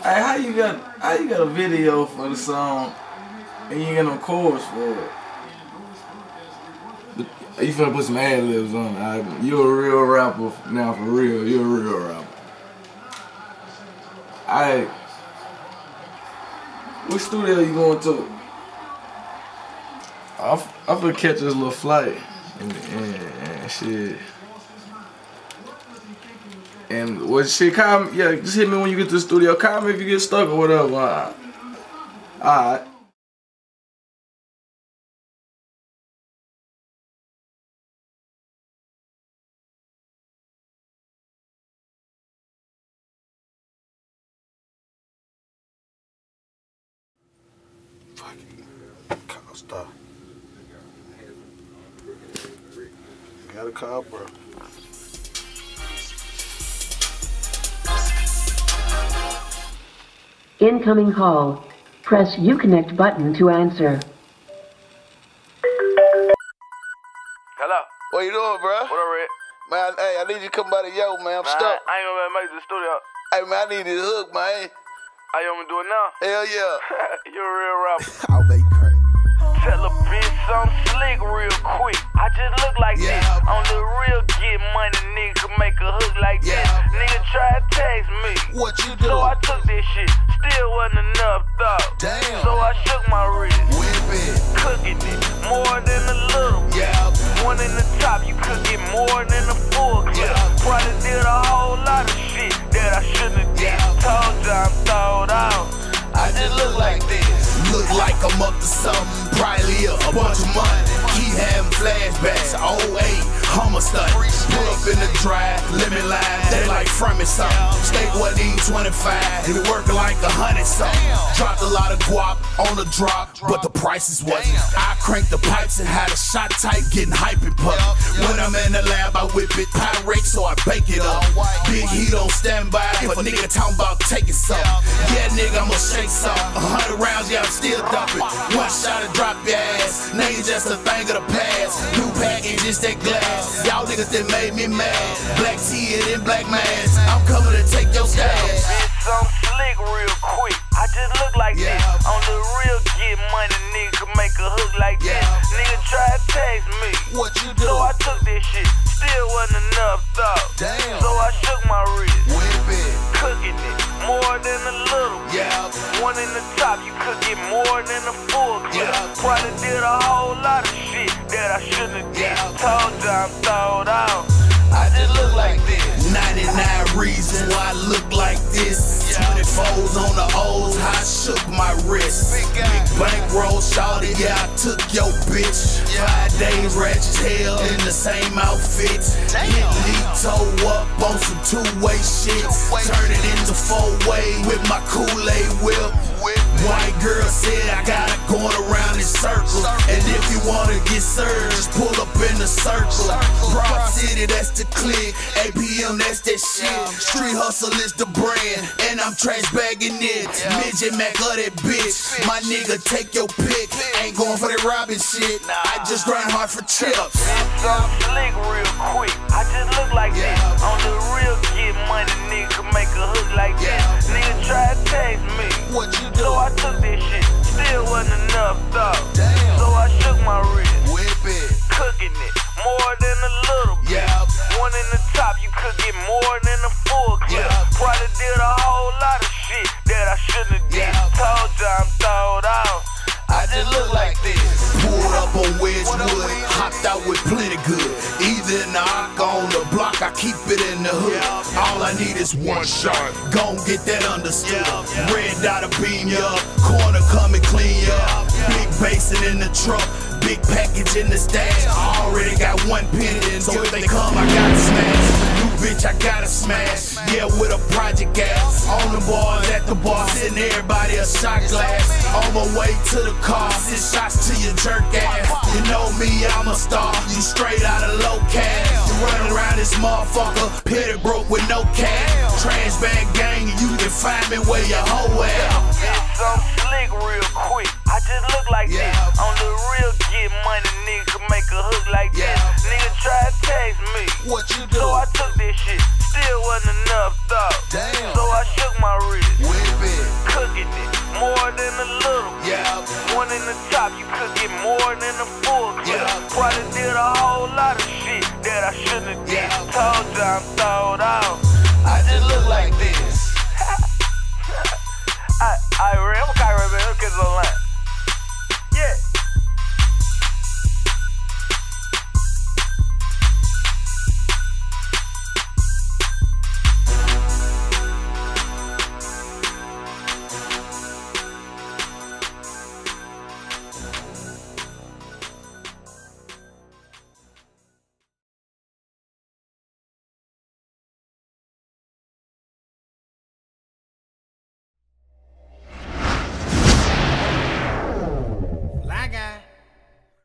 Hey, how you got a video for the song and you ain't got no chorus for it? You finna put some ad-libs on it. Right? You a real rapper now, for real. You a real rapper. Alright. What studio you going to? I'm finna catch this little flight and shit. And what shit, call me, yeah, just hit me when you get to the studio. Call me if you get stuck or whatever. Alright. Fucking Decosta. Got a call, bro. Incoming call. Press Uconnect button to answer. Hello. What you doing, bro? What up, Red? Man, hey, I need you to come by the yo, man. I'm stuck. I ain't gonna make it to the studio. Hey, man, I need this hook, man. How you want me to do it now? Hell yeah. You a real rapper. I'll be crazy. Tell a bitch I'm slick real quick. I just look like this. On the real get money, nigga can make a hook like this. Nigga try to text me. What you do? So I took this shit. Still wasn't enough thought. Damn. So I shook my wrist. Whip it. Cooking it. More than a little. Yeah. One in the top, you could get more than a full clip. Probably did a whole lot of shit that I shouldn't have did. Told you I'm thawed out. I just look like this. Look like I'm up to something, probably a bunch of money. Keep having flashbacks, 08, homicide. Pull up in the drive, lemon lime, they like from it something. Steak wasn't even 25, and it working like 100 something. Dropped a lot of guap on the drop, but the prices wasn't. I cranked the pipes and had a shot tight, getting hype and puffy. When I'm in the lab, I whip it, Pyrex, so I bake it up. Big heat on standby, if a nigga talking about taking something. Yeah, nigga, I'ma shake something. 100 rounds, yeah, I'm still dumping. One shot to drop your ass. Nigga, just a thing of the past. New package, just that glass. Y'all niggas that made me mad. Black tea and then black mask. I'm coming to take your stash. Bitch, I'm slick real quick. I just look like this. On the real get money, nigga can make a hook like this. Nigga try to text me. What you do? So I took this shit. Still wasn't enough thought. Damn. So I shook my wrist. Whip it. Cooking it. More than a little. Yeah. One in the top, you could get more than a full clip. Probably did a whole lot of shit that I shouldn't have did. Told you I'm thawed out. I just look like this. 99 reasons why I look like this. 24s on the O's, how I shook my wrist. Big bankroll, shawty, yeah, I took your bitch. 5 days ratchet as hell in the same outfits. Hit lead toe up on some two-way shit. Turn it into four-way with my Kool-Aid whip. White girl said I got it going around in circles. And if you wanna get served, just pull up in the circle. Broad City, that's the click. APM, that's that shit. Street hustle is the brand, and I'm trash bagging it. Midget Mac of that bitch. My nigga, take your pick. Ain't going for that robbing shit. I just grind hard for chips. Bitch, I'm slick real quick. I just look like this. On the real get money, nigga can make a hook like this. Nigga try to text me. What you do? So I took this shit. Still wasn't enough thought. Damn. So I shook my wrist. Whip it. Cooking it. More than a little bit. One in the top, you could get more than a full clip. Probably did a whole lot of shit that I shouldn't have did. Told you I'm thawed out. I just look like this. Pulled up on Wedgewood, hopped out with plenty good. Either in the arc or on the block, I keep it in the hood. All I need is one shot. Gon' get that understood. Red dot'll beam you up, corner come and clean you up. Big basin in the truck, big package in the stash. I already got one penny, so if they come, I gotta smash. New bitch, I gotta smash. Yeah, with a project gas. On the bars, at the bar, sitting everybody a shot glass. On my way to the car, send shots to your jerk ass. You know me, I'm a star. You straight out of low cash. You run around this motherfucker, pitty broke with no cash. Trash bag gang, you can find me where your hoe at. Bitch, I'm slick real quick. I just look like this. On the real get money, nigga can make a hook like this. Nigga try to text me. What you do? So I took this shit. Still wasn't enough thought. Damn. So I shook my wrist. Whip it. top, you could get more than a full clip. Probably did a whole lot of shit that I shouldn't have did. Told you I'm throwed out. I just look like this. I remember Kyrie, man, look at the line.